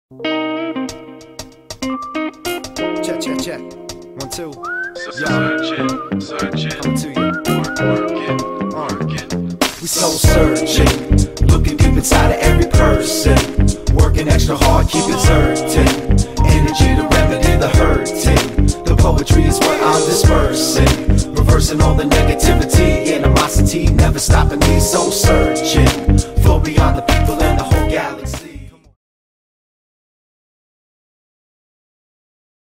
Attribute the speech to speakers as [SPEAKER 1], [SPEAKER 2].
[SPEAKER 1] Check, check, check. 1, 2.
[SPEAKER 2] Searching,
[SPEAKER 1] Coming to you.
[SPEAKER 2] working.
[SPEAKER 3] We soul searching, looking deep inside of every person, working extra hard, keep exerting, energy to remedy the hurting. The poetry is what I'm dispersing, reversing all the negativity, animosity, never stopping me. Soul searching, flow beyond the people and the whole galaxy.